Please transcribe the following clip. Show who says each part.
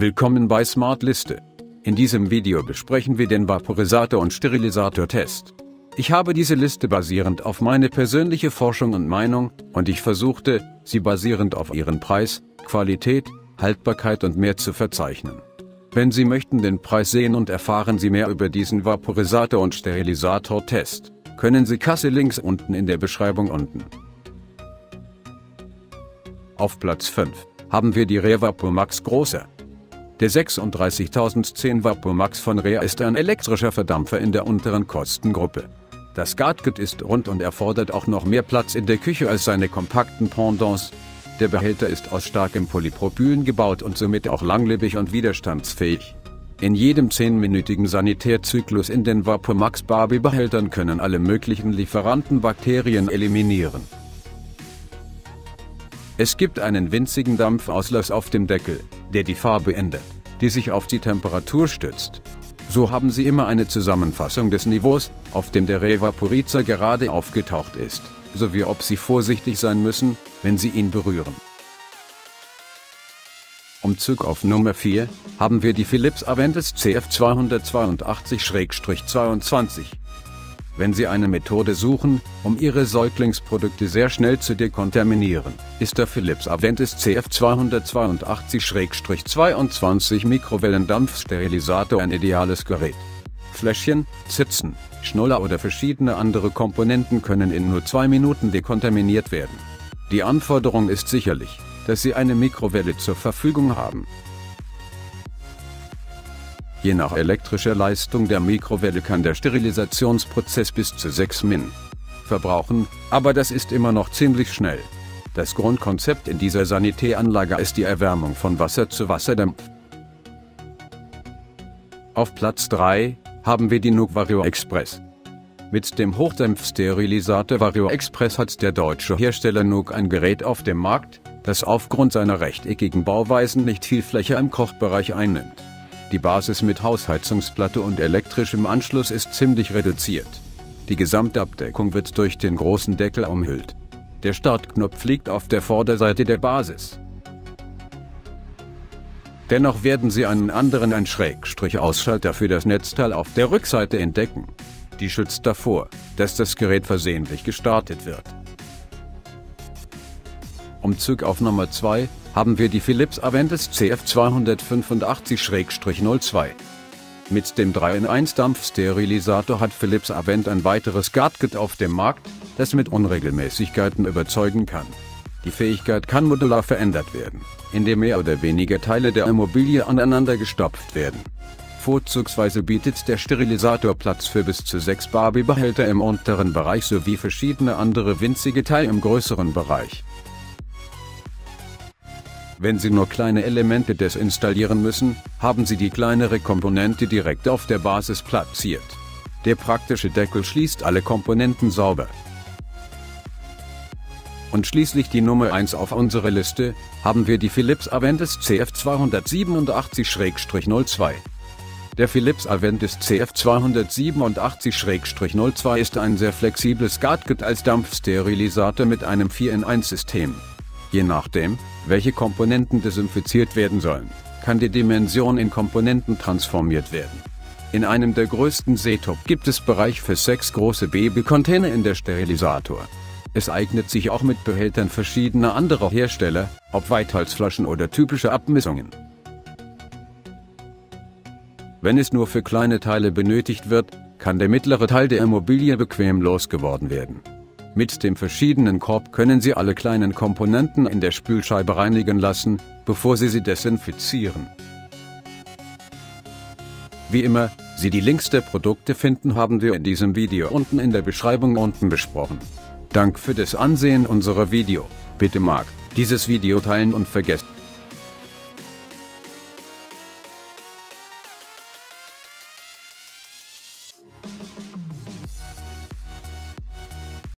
Speaker 1: Willkommen bei Smart Liste. In diesem Video besprechen wir den Vaporisator- und Sterilisator-Test. Ich habe diese Liste basierend auf meine persönliche Forschung und Meinung, und ich versuchte, sie basierend auf ihren Preis, Qualität, Haltbarkeit und mehr zu verzeichnen. Wenn Sie möchten den Preis sehen und erfahren Sie mehr über diesen Vaporisator- und Sterilisator-Test, können Sie Kasse-Links unten in der Beschreibung unten. Auf Platz 5 haben wir die Rare VaporMax Großer. Der 36010 VaporMax von Rare ist ein elektrischer Verdampfer in der unteren Kostengruppe. Das Gasket ist rund und erfordert auch noch mehr Platz in der Küche als seine kompakten Pendants. Der Behälter ist aus starkem Polypropylen gebaut und somit auch langlebig und widerstandsfähig. In jedem 10-minütigen Sanitärzyklus in den VaporMax Barbie-Behältern können alle möglichen Lieferanten Bakterien eliminieren. Es gibt einen winzigen Dampfauslass auf dem Deckel, der die Farbe ändert, die sich auf die Temperatur stützt. So haben Sie immer eine Zusammenfassung des Niveaus, auf dem der Rare Vaporizer gerade aufgetaucht ist, sowie ob Sie vorsichtig sein müssen, wenn Sie ihn berühren. Umzug auf Nummer 4 haben wir die Philips Aventis CF282/22. Wenn Sie eine Methode suchen, um Ihre Säuglingsprodukte sehr schnell zu dekontaminieren, ist der Philips Aventis CF282/22 Mikrowellendampfsterilisator ein ideales Gerät. Fläschchen, Zitzen, Schnuller oder verschiedene andere Komponenten können in nur 2 Minuten dekontaminiert werden. Die Anforderung ist sicherlich, dass Sie eine Mikrowelle zur Verfügung haben. Je nach elektrischer Leistung der Mikrowelle kann der Sterilisationsprozess bis zu 6 Min verbrauchen, aber das ist immer noch ziemlich schnell. Das Grundkonzept in dieser Sanitäranlage ist die Erwärmung von Wasser zu Wasserdampf. Auf Platz 3 haben wir die Nuuk Vario Express. Mit dem Hochdampfsterilisator Vario Express hat der deutsche Hersteller Nuuk ein Gerät auf dem Markt, das aufgrund seiner rechteckigen Bauweisen nicht viel Fläche im Kochbereich einnimmt. Die Basis mit Hausheizungsplatte und elektrischem Anschluss ist ziemlich reduziert. Die Gesamtabdeckung wird durch den großen Deckel umhüllt. Der Startknopf liegt auf der Vorderseite der Basis. Dennoch werden Sie einen anderen Ein-Ausschalter für das Netzteil auf der Rückseite entdecken. Die schützt davor, dass das Gerät versehentlich gestartet wird. Umzug auf Nummer 2 haben wir die Philips Aventis CF285/02. Mit dem 3-in-1 Dampfsterilisator hat Philips Avent ein weiteres Gasket auf dem Markt, das mit Unregelmäßigkeiten überzeugen kann. Die Fähigkeit kann modular verändert werden, indem mehr oder weniger Teile der Immobilie aneinander gestopft werden. Vorzugsweise bietet der Sterilisator Platz für bis zu 6 Barbie-Behälter im unteren Bereich sowie verschiedene andere winzige Teile im größeren Bereich. Wenn Sie nur kleine Elemente desinstallieren müssen, haben Sie die kleinere Komponente direkt auf der Basis platziert. Der praktische Deckel schließt alle Komponenten sauber. Und schließlich die Nummer 1 auf unserer Liste, haben wir die Philips Aventis CF287/02. Der Philips Aventis CF287/02 ist ein sehr flexibles Gasket als Dampfsterilisator mit einem 4-in-1-System. Je nachdem, welche Komponenten desinfiziert werden sollen, kann die Dimension in Komponenten transformiert werden. In einem der größten Seetop gibt es Bereich für 6 große Babycontainer in der Sterilisator. Es eignet sich auch mit Behältern verschiedener anderer Hersteller, ob Weitholzflaschen oder typische Abmessungen. Wenn es nur für kleine Teile benötigt wird, kann der mittlere Teil der Immobilie bequem losgeworden werden. Mit dem verschiedenen Korb können Sie alle kleinen Komponenten in der Spülscheibe reinigen lassen, bevor Sie sie desinfizieren. Wie immer, Sie die Links der Produkte finden, haben wir in diesem Video unten in der Beschreibung unten besprochen. Dank für das Ansehen unserer Video. Bitte mag dieses Video teilen und vergesst